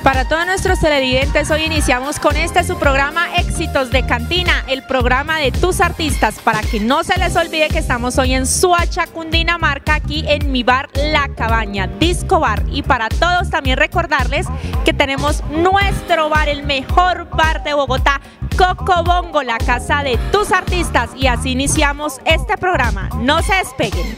Para todos nuestros televidentes, hoy iniciamos con su programa Éxitos de Cantina, el programa de tus artistas, para que no se les olvide que estamos hoy en Soacha, Cundinamarca, aquí en mi bar La Cabaña, Disco Bar. Y para todos también recordarles que tenemos nuestro bar, el mejor bar de Bogotá, Cocobongo, la casa de tus artistas. Y así iniciamos este programa. No se despeguen.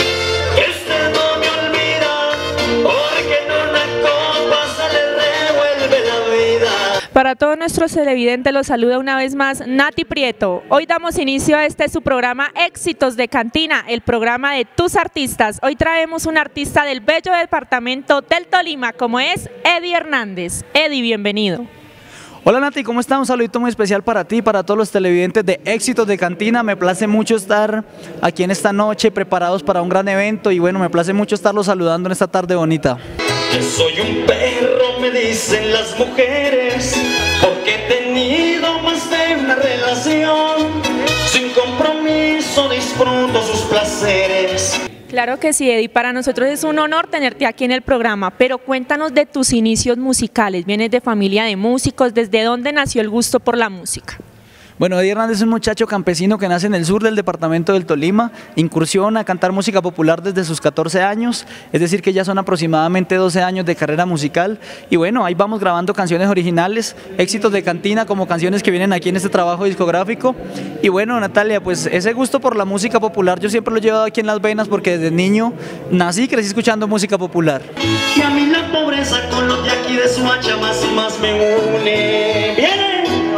No me olvida, porque en una copa se le revuelve la vida. Para todos nuestros televidentes los saluda una vez más Nati Prieto. Hoy damos inicio a su programa Éxitos de Cantina, el programa de tus artistas. Hoy traemos un artista del bello departamento del Tolima, como es Eddie Hernández. Eddie, bienvenido. Hola Nati, ¿cómo estás? Un saludito muy especial para ti, para todos los televidentes de Éxitos de Cantina. Me place mucho estar aquí en esta noche, preparados para un gran evento, y bueno, me place mucho estarlos saludando en esta tarde bonita. Que soy un perro, me dicen las mujeres, porque he tenido más de una relación. Sin compromiso disfruto sus placeres. Claro que sí, Eddie, para nosotros es un honor tenerte aquí en el programa, pero cuéntanos de tus inicios musicales. ¿Vienes de familia de músicos? ¿Desde dónde nació el gusto por la música? Bueno, Eddie Hernández es un muchacho campesino que nace en el sur del departamento del Tolima, incursiona a cantar música popular desde sus 14 años, es decir que ya son aproximadamente 12 años de carrera musical, y bueno, ahí vamos grabando canciones originales, Éxitos de Cantina, como canciones que vienen aquí en este trabajo discográfico. Y bueno, Natalia, pues ese gusto por la música popular yo siempre lo he llevado aquí en las venas, porque desde niño nací y crecí escuchando música popular. Y a mí la pobreza con los de aquí de Soacha más y más me une. ¡Viene!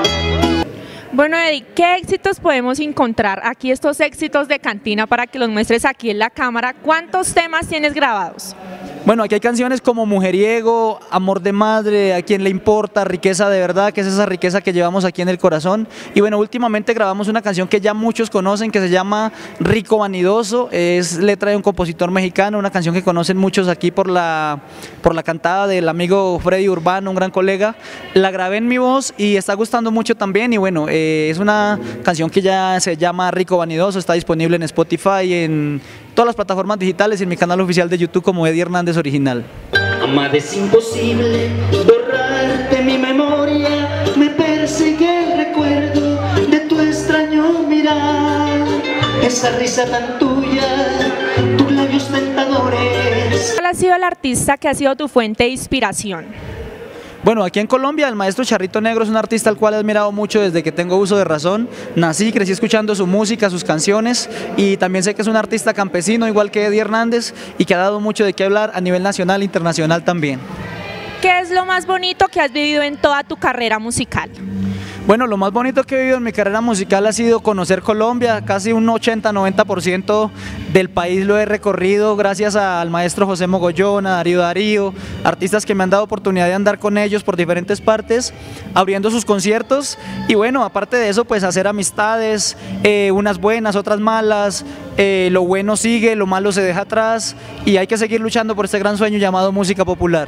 Bueno, Eddie, ¿qué éxitos podemos encontrar aquí, estos éxitos de Cantina, para que los muestres aquí en la cámara? ¿Cuántos temas tienes grabados? Bueno, aquí hay canciones como Mujeriego, Amor de Madre, A Quién Le Importa, Riqueza de Verdad, que es esa riqueza que llevamos aquí en el corazón. Y bueno, últimamente grabamos una canción que ya muchos conocen, que se llama Rico Vanidoso, es letra de un compositor mexicano, una canción que conocen muchos aquí por la cantada del amigo Freddy Urbano, un gran colega. La grabé en mi voz y está gustando mucho también, y bueno, es una canción que ya se llama Rico Vanidoso, está disponible en Spotify, en todas las plataformas digitales y en mi canal oficial de YouTube como Eddie Hernández Original. Amar es imposible, borrarte mi memoria, me persigue el recuerdo de tu extraño mirar, esa risa tan tuya, tus labios tentadores. ¿Cuál ha sido el artista que ha sido tu fuente de inspiración? Bueno, aquí en Colombia el maestro Charrito Negro es un artista al cual he admirado mucho desde que tengo uso de razón. Nací y crecí escuchando su música, sus canciones, y también sé que es un artista campesino igual que Eddie Hernández y que ha dado mucho de qué hablar a nivel nacional e internacional también. ¿Qué es lo más bonito que has vivido en toda tu carrera musical? Bueno, lo más bonito que he vivido en mi carrera musical ha sido conocer Colombia. Casi un 80-90% del país lo he recorrido gracias al maestro José Mogollón, a Darío, artistas que me han dado oportunidad de andar con ellos por diferentes partes, abriendo sus conciertos. Y bueno, aparte de eso, pues hacer amistades, unas buenas, otras malas. Lo bueno sigue, lo malo se deja atrás, y hay que seguir luchando por este gran sueño llamado música popular.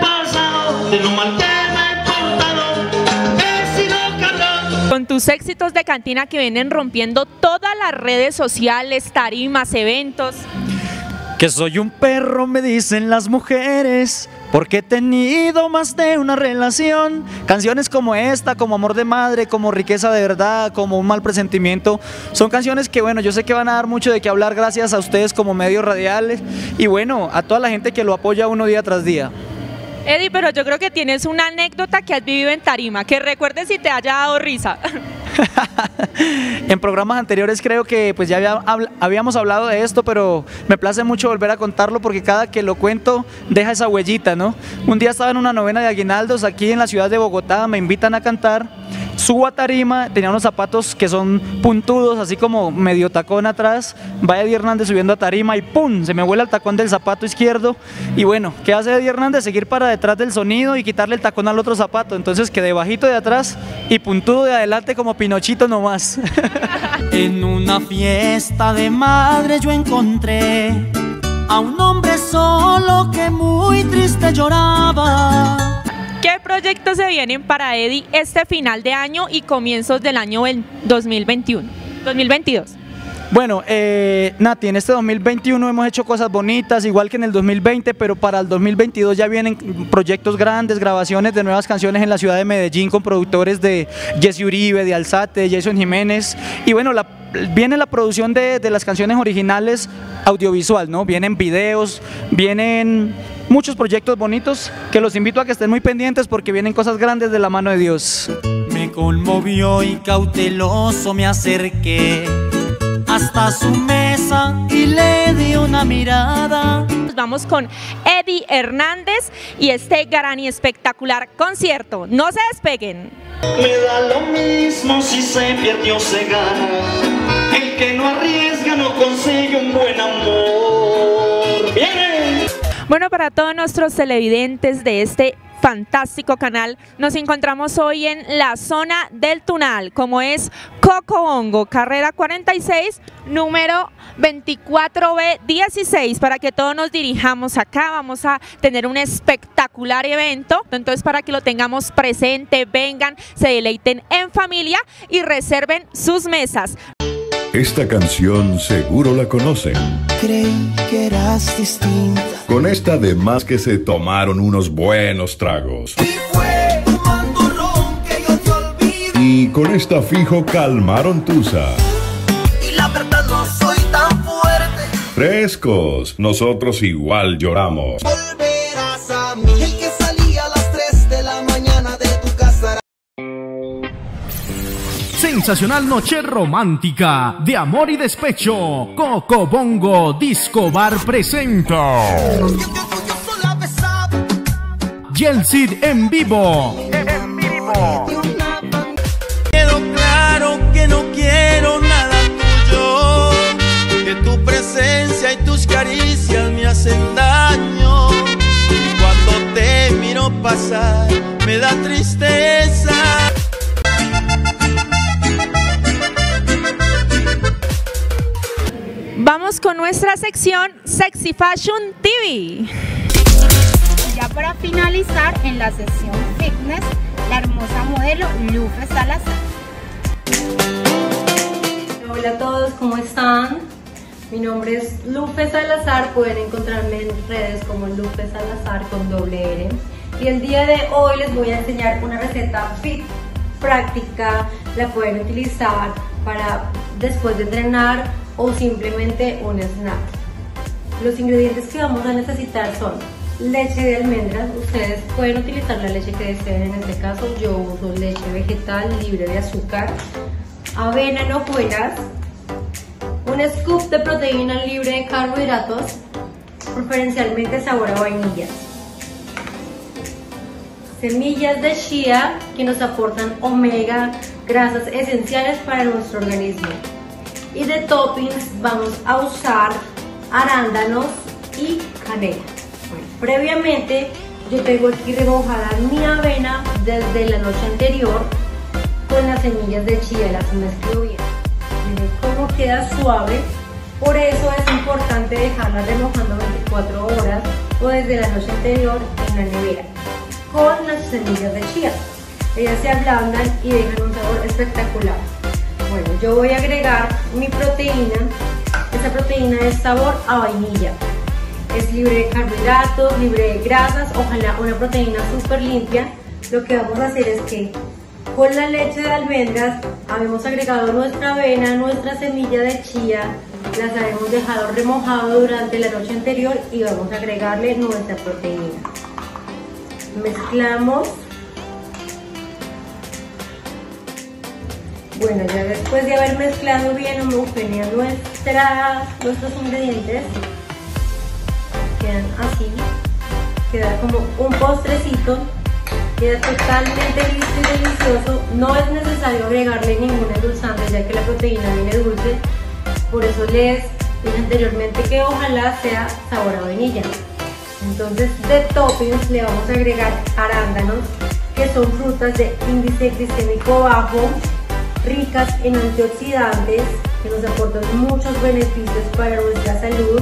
Con tus éxitos de Cantina que vienen rompiendo todas las redes sociales, tarimas, eventos. Que soy un perro, me dicen las mujeres, porque he tenido más de una relación. Canciones como esta, como Amor de Madre, como Riqueza de Verdad, como Un Mal Presentimiento, son canciones que bueno, yo sé que van a dar mucho de qué hablar gracias a ustedes como medios radiales, y bueno, a toda la gente que lo apoya a uno día tras día. Eddie, pero yo creo que tienes una anécdota que has vivido en tarima, que recuerdes si te haya dado risa. En programas anteriores creo que pues ya habíamos hablado de esto, pero me place mucho volver a contarlo porque cada que lo cuento deja esa huellita, ¿no? Un día estaba en una novena de aguinaldos aquí en la ciudad de Bogotá, me invitan a cantar. Subo a tarima, tenía unos zapatos que son puntudos, así como medio tacón atrás. Va Eddie Hernández subiendo a tarima y ¡pum! Se me vuela el tacón del zapato izquierdo. Y bueno, ¿qué hace Eddie Hernández? Seguir para detrás del sonido y quitarle el tacón al otro zapato. Entonces quedé bajito de atrás y puntudo de adelante como Pinochito nomás. En una fiesta de madre yo encontré a un hombre solo que muy triste lloraba. ¿Qué proyectos se vienen para Eddie este final de año y comienzos del año 2021, 2022? Bueno, Nati, en este 2021 hemos hecho cosas bonitas, igual que en el 2020, pero para el 2022 ya vienen proyectos grandes, grabaciones de nuevas canciones en la ciudad de Medellín con productores de Jesse Uribe, de Alzate, de Jason Jiménez, y bueno, viene la producción de las canciones originales audiovisual, ¿no? Vienen videos, vienen muchos proyectos bonitos que los invito a que estén muy pendientes porque vienen cosas grandes de la mano de Dios. Me conmovió y cauteloso me acerqué hasta su mesa y le di una mirada. Vamos con Eddie Hernández y este gran y espectacular concierto. No se despeguen. Me da lo mismo si se pierde o se gana. El que no arriesga no consigue un buen amor. ¡Viene! Bueno, para todos nuestros televidentes de este fantástico canal, nos encontramos hoy en la zona del Tunal, como es Cocobongo, carrera 46, número 24B16, para que todos nos dirijamos acá. Vamos a tener un espectacular evento, entonces para que lo tengamos presente, vengan, se deleiten en familia y reserven sus mesas. Esta canción seguro la conocen. Creí que eras distinta. Con esta además que se tomaron unos buenos tragos. Y fue tomando ron que yo te olvidé. Y con esta fijo calmaron tusa. Y la verdad no soy tan fuerte. Frescos, nosotros igual lloramos. Volverás a mí. El que salía a las 3 de la mañana de tu casa. Sensacional noche romántica de amor y despecho. Cocobongo Disco Bar presenta Yo sola besaba. Yeltsin en vivo. Quedó claro que no quiero nada tuyo, que tu presencia y tus caricias me hacen daño, y cuando te miro pasar me da tristeza. Vamos con nuestra sección Sexy Fashion TV. Ya para finalizar, en la sesión fitness, la hermosa modelo Lufe Salazar. Hola a todos, ¿cómo están? Mi nombre es Lufe Salazar, pueden encontrarme en redes como Lufe Salazar con doble R. Y el día de hoy les voy a enseñar una receta fit, práctica, la pueden utilizar para después de entrenar o simplemente un snack. Los ingredientes que vamos a necesitar son leche de almendras. Ustedes pueden utilizar la leche que deseen, en este caso yo uso leche vegetal libre de azúcar, avena en hojuelas, un scoop de proteína libre de carbohidratos, preferencialmente sabor a vainilla, semillas de chía que nos aportan omega, grasas esenciales para nuestro organismo. Y de toppings vamos a usar arándanos y canela. Bueno, previamente yo tengo aquí remojada mi avena desde la noche anterior con las semillas de chía, las mezclo bien. Miren cómo queda suave, por eso es importante dejarla remojando 24 horas o desde la noche anterior en la nevera con las semillas de chía. Ellas se ablandan y dejan un sabor espectacular. Bueno, yo voy a agregar mi proteína. Esta proteína es sabor a vainilla. Es libre de carbohidratos, libre de grasas, ojalá una proteína súper limpia. Lo que vamos a hacer es que con la leche de almendras habíamos agregado nuestra avena, nuestra semilla de chía, las habíamos dejado remojado durante la noche anterior y vamos a agregarle nuestra proteína. Mezclamos. Bueno, ya después de haber mezclado bien homogeneamente nuestros ingredientes, quedan así, queda como un postrecito, queda totalmente listo y delicioso. No es necesario agregarle ningún endulzante ya que la proteína viene dulce, por eso les dije anteriormente que ojalá sea sabor a vainilla. Entonces de toppings le vamos a agregar arándanos, que son frutas de índice glicémico bajo, ricas en antioxidantes que nos aportan muchos beneficios para nuestra salud.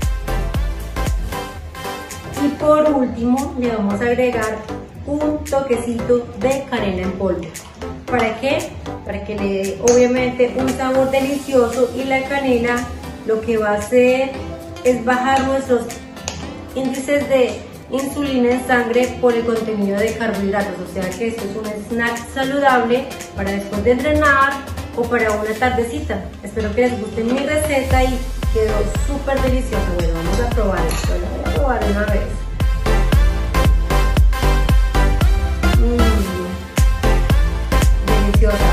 Y por último le vamos a agregar un toquecito de canela en polvo. ¿Para qué? para que le dé obviamente un sabor delicioso, y la canela lo que va a hacer es bajar nuestros índices de insulina en sangre por el contenido de carbohidratos, o sea que esto es un snack saludable para después de entrenar o para una tardecita. Espero que les guste mi receta y quedó súper deliciosa. Bueno, vamos a probar esto, lo voy a probar una vez. Deliciosa.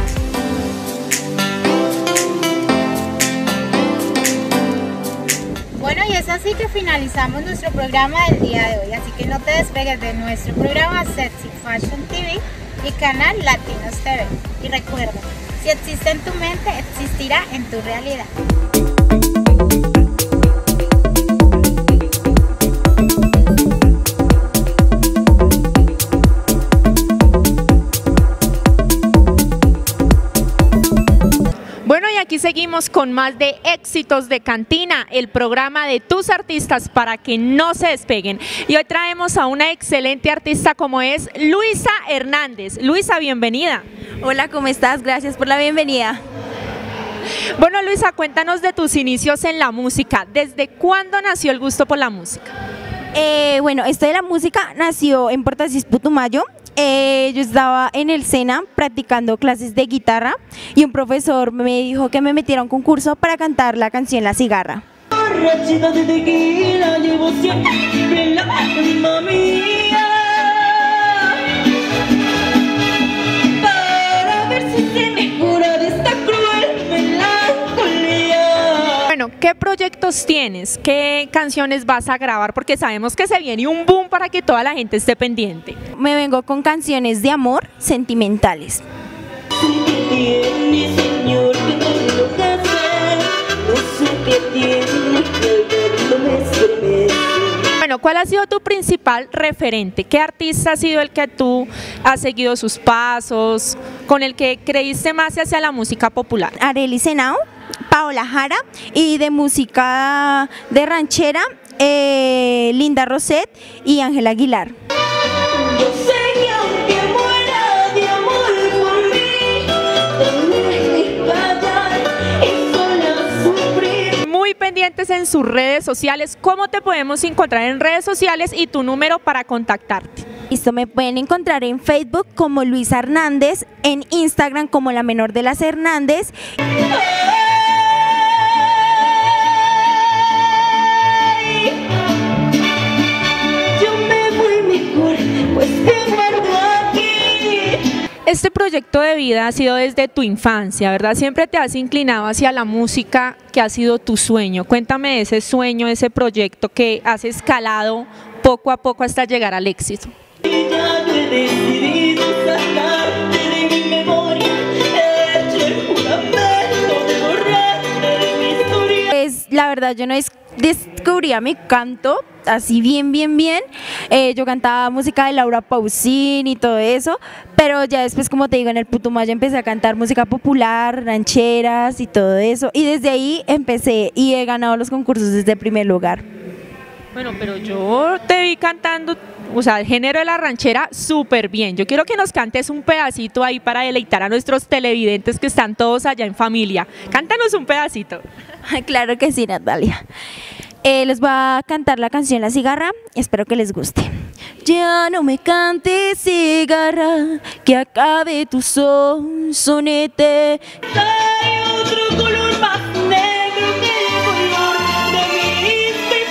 Bueno, y es así que finalizamos nuestro programa del día de hoy, así que no te despegues de nuestro programa Sexy Fashion TV y canal Latinos TV. Y recuerda, si existe en tu mente, existirá en tu realidad. Bueno, y aquí seguimos con más de Éxitos de Cantina, el programa de tus artistas para que no se despeguen. Y hoy traemos a una excelente artista como es Luisa Hernández. Luisa, bienvenida. Hola, ¿cómo estás? Gracias por la bienvenida. Bueno, Luisa, cuéntanos de tus inicios en la música. ¿Desde cuándo nació el gusto por la música? Bueno, esto de la música nació en Puerto Asís, Putumayo. Yo estaba en el SENA practicando clases de guitarra y un profesor me dijo que me metiera a un concurso para cantar la canción La Cigarra. Borrachita de tequila, llevo siempre la alma mía, para ver si se me cura de esta cruel melancolía. Bueno, ¿qué proyectos tienes? ¿Qué canciones vas a grabar? Porque sabemos que se viene un boom para que toda la gente esté pendiente. Me vengo con canciones de amor sentimentales. Bueno, ¿cuál ha sido tu principal referente? ¿Qué artista ha sido el que tú has seguido sus pasos, con el que creíste más hacia la música popular? Arely Senao, Paola Jara, y de música de ranchera, Linda Roset y Ángela Aguilar. Yo sé que aunque muera de amor por mí, tendré que callar y sola sufrir. Muy pendientes en sus redes sociales. ¿Cómo te podemos encontrar en redes sociales y tu número para contactarte? Listo, me pueden encontrar en Facebook como Luisa Hernández, en Instagram como La Menor de las Hernández. Este proyecto de vida ha sido desde tu infancia, ¿verdad? Siempre te has inclinado hacia la música, que ha sido tu sueño. Cuéntame de ese sueño, ese proyecto que has escalado poco a poco hasta llegar al éxito. Ya te he decidido sacarte de mi memoria, he hecho el juramento de borrarte de mi historia. Pues la verdad yo no descubría mi canto así bien. Yo cantaba música de Laura Pausini y todo eso, pero ya después, como te digo, en el Putumayo empecé a cantar música popular, rancheras y todo eso, y desde ahí empecé y he ganado los concursos desde el primer lugar. Bueno, pero yo te vi cantando, o sea, el género de la ranchera súper bien. Yo quiero que nos cantes un pedacito ahí para deleitar a nuestros televidentes que están todos allá en familia. Cántanos un pedacito. Claro que sí, Natalia. Les voy a cantar la canción La Cigarra, espero que les guste. Ya no me cantes, cigarra, que acabe tu sonete. Hay otro color más negro que el color de mis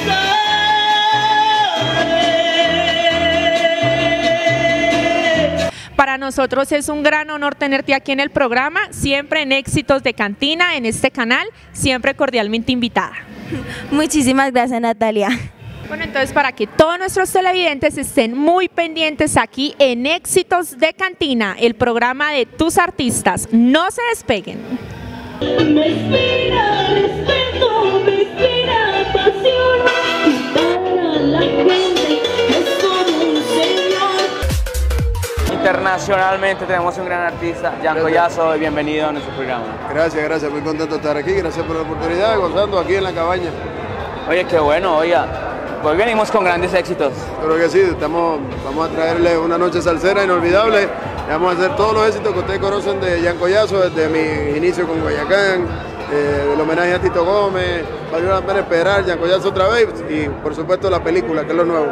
pesares. Para nosotros es un gran honor tenerte aquí en el programa, siempre en Éxitos de Cantina, en este canal, siempre cordialmente invitada. Muchísimas gracias, Natalia. Bueno, entonces para que todos nuestros televidentes estén muy pendientes aquí en Éxitos de Cantina, el programa de tus artistas, no se despeguen. Me inspira respeto, me inspira pasión, y para la gente es todo un señor. Internacionalmente tenemos un gran artista, Jan Collazo, y bienvenido a nuestro programa. Gracias, muy contento de estar aquí, gracias por la oportunidad, gozando aquí en la cabaña. Oye, qué bueno, oiga, hoy venimos con grandes éxitos. Creo que sí, vamos a traerle una noche salsera inolvidable Y vamos a hacer todos los éxitos que ustedes conocen de Jan Collazo, desde mi inicio con Guayacán, el homenaje a Tito Gómez, valió la pena esperar, Jan Collazo otra vez y por supuesto la película, que es lo nuevo.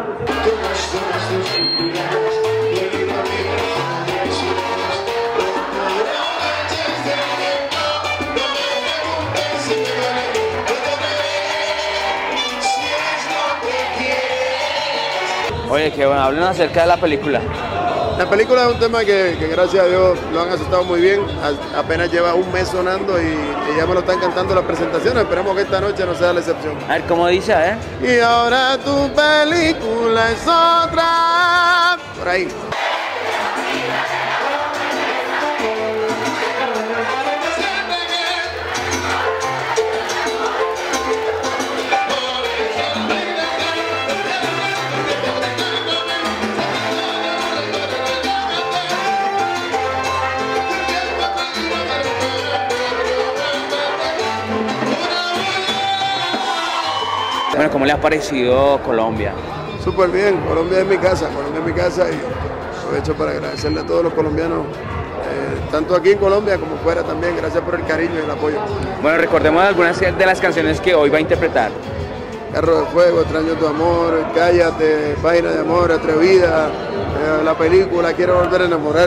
Oye, que bueno, hablen acerca de la película. La película es un tema que gracias a Dios lo han aceptado muy bien, apenas lleva un mes sonando y ya me lo están cantando las presentaciones, esperemos que esta noche no sea la excepción. A ver, ¿cómo dice? A ver. Y ahora tu película es otra. Por ahí. Bueno, ¿cómo le ha parecido Colombia? Súper bien, Colombia es mi casa y aprovecho para agradecerle a todos los colombianos, tanto aquí en Colombia como fuera también, gracias por el cariño y el apoyo. Bueno, recordemos algunas de las canciones que hoy va a interpretar. Carro de Fuego, Extraño tu amor, Cállate, Página de amor, Atrevida, la película Quiero volver a enamorar.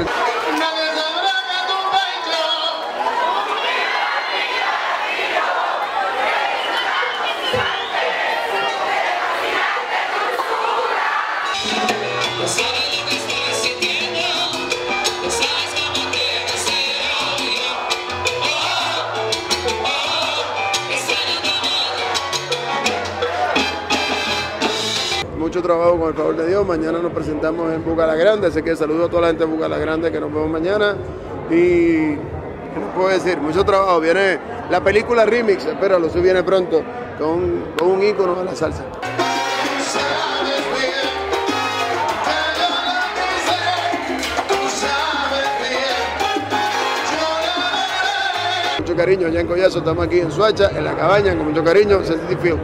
Mucho trabajo con el favor de Dios, mañana nos presentamos en Buga la Grande, así que saludo a toda la gente de Buga la Grande que nos vemos mañana y ¿qué les puedo decir? Mucho trabajo, viene la película Remix, espéralo, eso viene pronto con un ícono de la salsa. Mucho cariño, Jan Collazo, estamos aquí en Suacha, en la cabaña, con mucho cariño, City Field.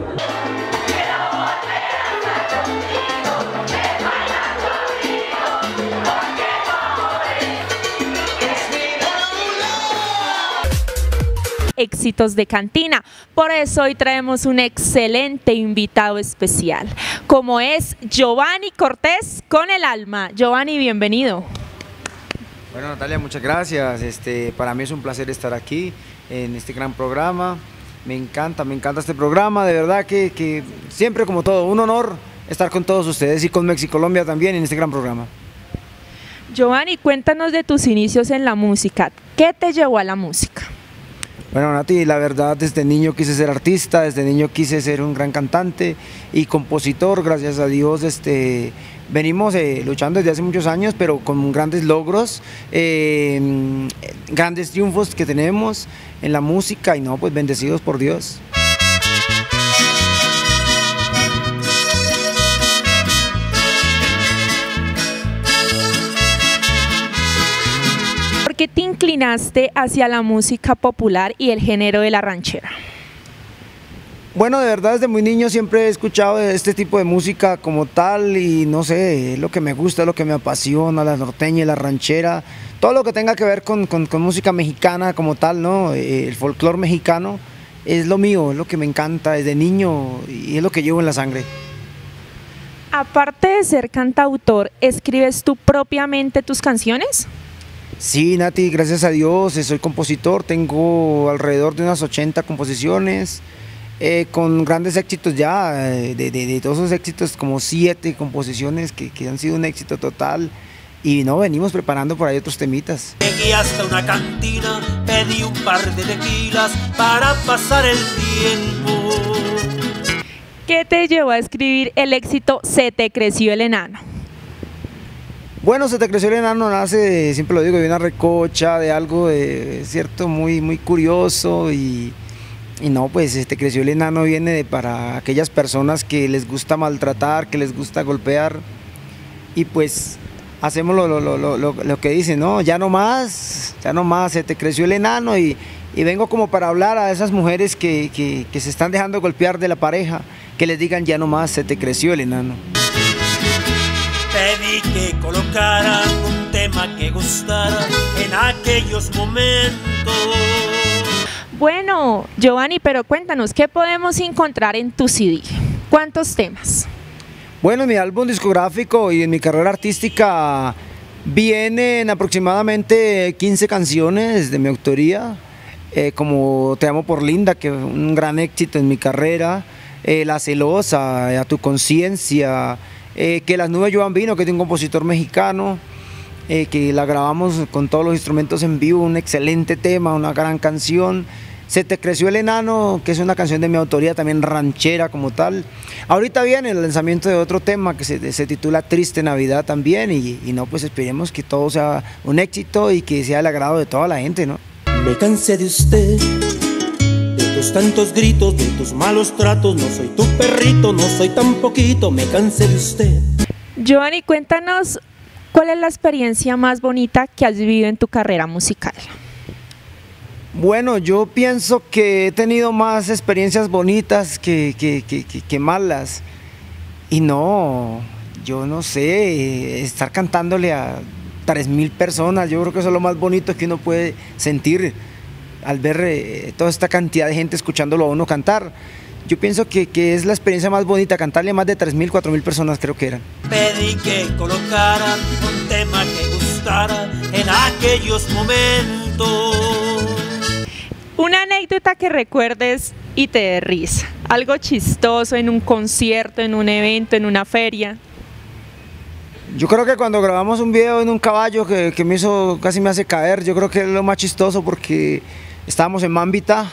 Éxitos de cantina. Por eso hoy traemos un excelente invitado especial, como es Giovanni Cortés con el alma. Giovanni, bienvenido. Bueno, Natalia, muchas gracias. Para mí es un placer estar aquí en este gran programa. Me encanta este programa, de verdad que siempre, como todo, un honor estar con todos ustedes y con Mexicolombia también en este gran programa. Giovanni, cuéntanos de tus inicios en la música. ¿Qué te llevó a la música? Bueno, Nati, la verdad, desde niño quise ser artista, desde niño quise ser un gran cantante y compositor, gracias a Dios venimos luchando desde hace muchos años, pero con grandes logros, grandes triunfos que tenemos en la música y no, pues bendecidos por Dios. ¿Por qué te inclinaste hacia la música popular y el género de la ranchera? Bueno, de verdad desde muy niño siempre he escuchado este tipo de música como tal y no sé, es lo que me gusta, es lo que me apasiona, la norteña y la ranchera, todo lo que tenga que ver con música mexicana como tal, ¿no? El folclore mexicano es lo mío, es lo que me encanta desde niño y es lo que llevo en la sangre. Aparte de ser cantautor, ¿escribes tú propiamente tus canciones? Sí, Nati, gracias a Dios, soy compositor, tengo alrededor de unas 80 composiciones, con grandes éxitos ya, de todos esos éxitos, como 7 composiciones que han sido un éxito total, y no, venimos preparando por ahí otros temitas. Llegué hasta una cantina, pedí un par de tequilas para pasar el tiempo. ¿Qué te llevó a escribir el éxito Se te creció el enano? Bueno, Se te creció el enano nace, siempre lo digo, de una recocha, de algo cierto, muy curioso y no, pues Se te creció el enano viene para aquellas personas que les gusta maltratar, que les gusta golpear y pues hacemos lo que dicen, ¿no? Ya no más, se te creció el enano y vengo como para hablar a esas mujeres que se están dejando golpear de la pareja, que les digan ya no más, se te creció el enano. Pedí que colocaran un tema que gustara en aquellos momentos. Bueno, Giovanni, pero cuéntanos, ¿qué podemos encontrar en tu CD? ¿Cuántos temas? Bueno, en mi álbum discográfico y en mi carrera artística vienen aproximadamente 15 canciones de mi autoría, como Te amo por linda, que es un gran éxito en mi carrera, La celosa, A tu conciencia, que Las nubes llevan vino, que es de un compositor mexicano, que la grabamos con todos los instrumentos en vivo, un excelente tema, una gran canción. Se te creció el enano, que es una canción de mi autoría, también ranchera como tal. Ahorita viene el lanzamiento de otro tema que se titula Triste Navidad también, y no, pues esperemos que todo sea un éxito y que sea el agrado de toda la gente, ¿no? Me cansé de usted, de tus tantos gritos, de tus malos tratos. No soy tu perrito, no soy tan poquito, me cansé de usted. Giovanni, cuéntanos, ¿cuál es la experiencia más bonita que has vivido en tu carrera musical? Bueno, yo pienso que he tenido más experiencias bonitas que malas. Y no, yo no sé, estar cantándole a 3.000 personas, yo creo que eso es lo más bonito que uno puede sentir al ver toda esta cantidad de gente escuchándolo a uno cantar. Yo pienso que es la experiencia más bonita, cantarle a más de 3.000, 4.000 personas creo que eran. Pedí que colocaran un tema que gustara en aquellos momentos. Una anécdota que recuerdes y te dé risa, algo chistoso en un concierto, en un evento, en una feria. Yo creo que cuando grabamos un video en un caballo que casi me hace caer, yo creo que es lo más chistoso porque estábamos en Mambita,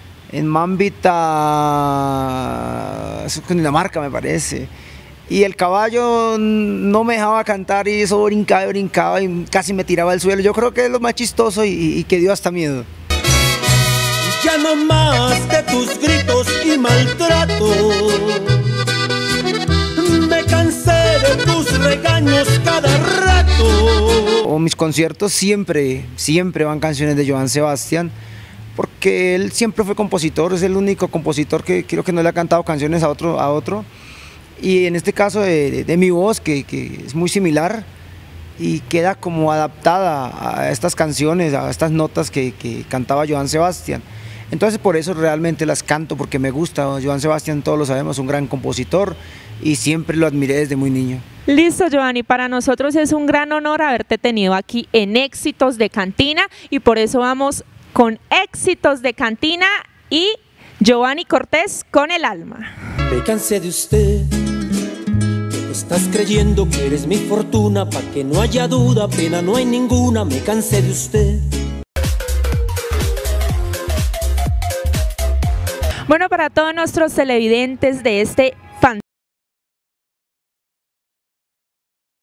eso es Cundinamarca me parece, y el caballo no me dejaba cantar y eso brincaba y casi me tiraba al suelo. Yo creo que es lo más chistoso y que dio hasta miedo. Ya no más de tus gritos y maltrato, me cansé de tus regaños cada rato. O mis conciertos siempre van canciones de Joan Sebastián, porque él siempre fue compositor, es el único compositor que creo que no le ha cantado canciones a otro. Y en este caso de mi voz, que es muy similar y queda como adaptada a estas canciones, a estas notas que cantaba Joan Sebastián. Entonces por eso realmente las canto, porque me gusta. Joan Sebastián, todos lo sabemos, un gran compositor y siempre lo admiré desde muy niño. Listo, Giovanni, para nosotros es un gran honor haberte tenido aquí en Éxitos de Cantina y por eso vamos con Éxitos de Cantina y Giovanni Cortés con El Alma. Me cansé de usted, que estás creyendo que eres mi fortuna, pa' que no haya duda, pena no hay ninguna, me cansé de usted. Bueno, para todos nuestros televidentes de este